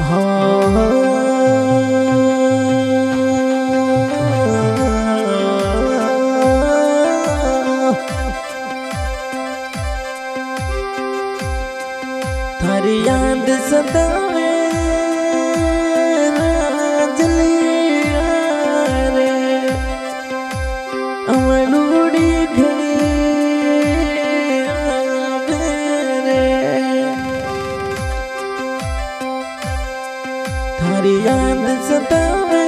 हाँ थारी याद सतावे राजलिया रे अमलूड़ी घड़ी आवे रे थारी याद सतावे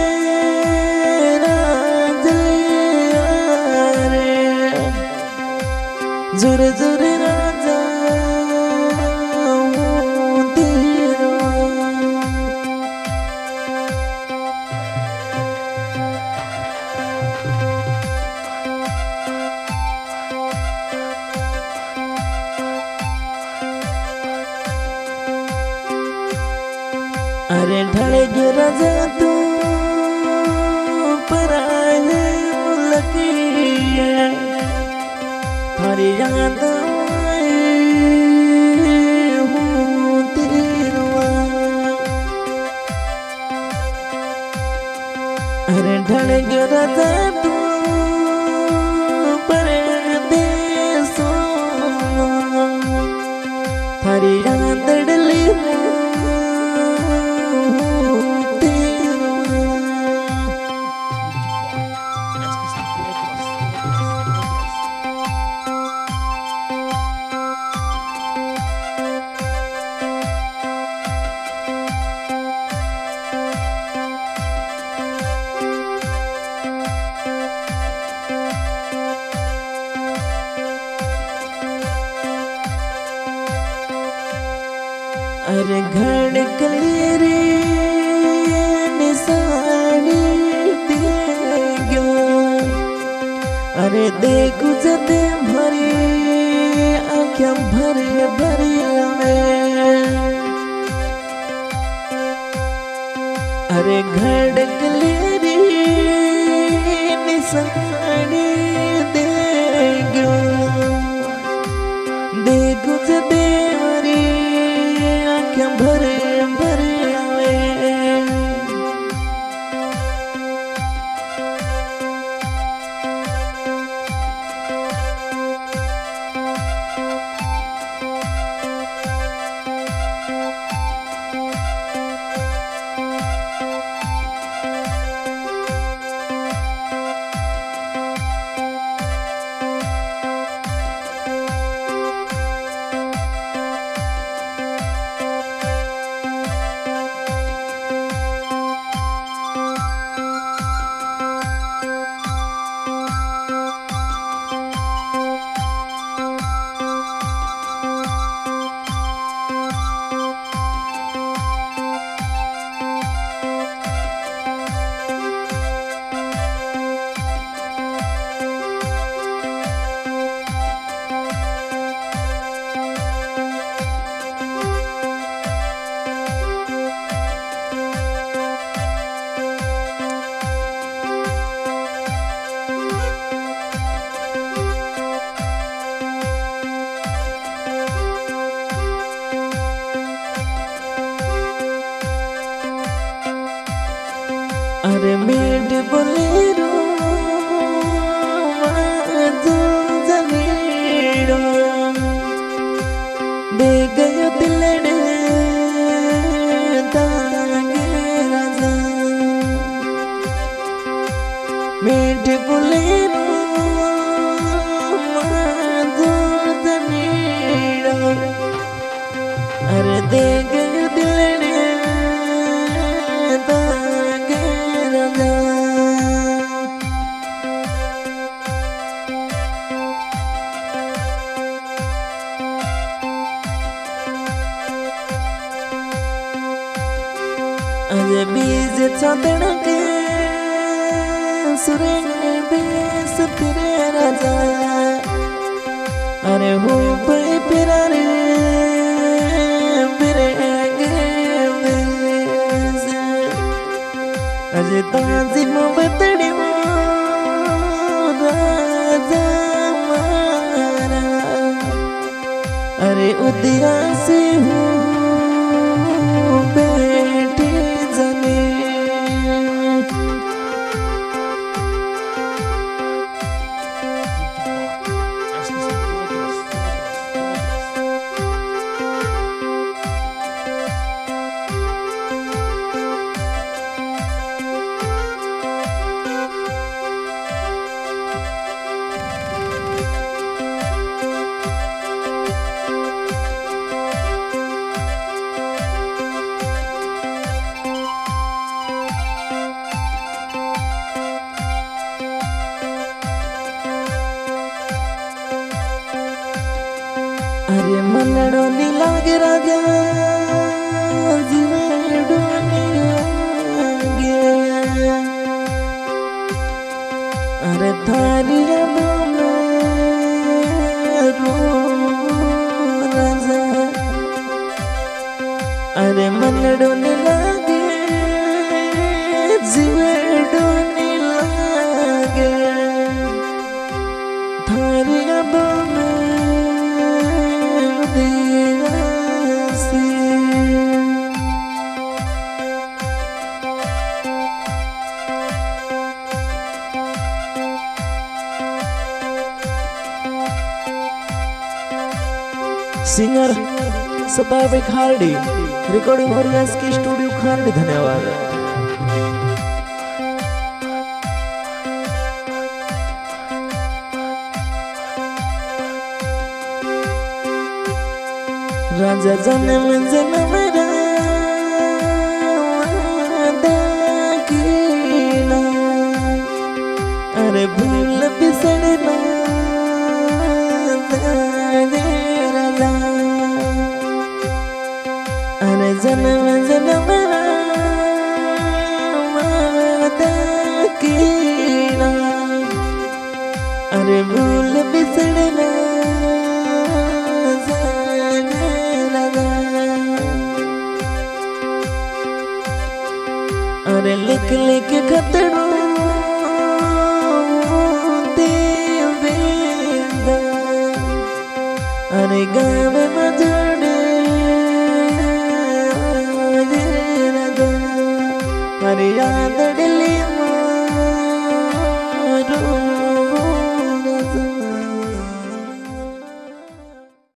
राजलिया रे जुर जुर राजा अरे ढल गिरा जा तू पराए लगी है थारी याद हूँ तेरवा अरे ढल गिरा जा तू परदेसो थारी याद डली अरे घड़कली रे निशानी देगो अरे देखू जते भरी आँखें भरे भरी में अरे घड़कली रे निशानी देगो देखू जते भरे भरे आवे अरे मेड बोलेरो जो जमीड़ो दे गयो दिलड़े तांगे राजा मेड बोलेरो जो जमीड़ो अरे दे गयो दिलड़े अरे बीज चंदन के सुरे बेस तेरे राजा अरे हो पे पिरारे अरे ताजी मोहब्बतड़ी राजा मारा अरे उदिया से हूँ मलड़ो नी लागे राजा जीवड़ो नी लागे अरे थारी यादों में रो राजा अरे मलड़ो नी लागे जीवड़ो नी लागे थारी यादों में सिंगर सबाब खारडी रिकॉर्डिंग हो रही है स्टूडियो खारडी। धन्यवाद। राजा जन्म जन्म अरे भूल बिसरना अरे जन्म जन्म अरे भूल बिसरना अरे लिख लिख खतड़ो देवेंदा अरे गाँव में मजड़े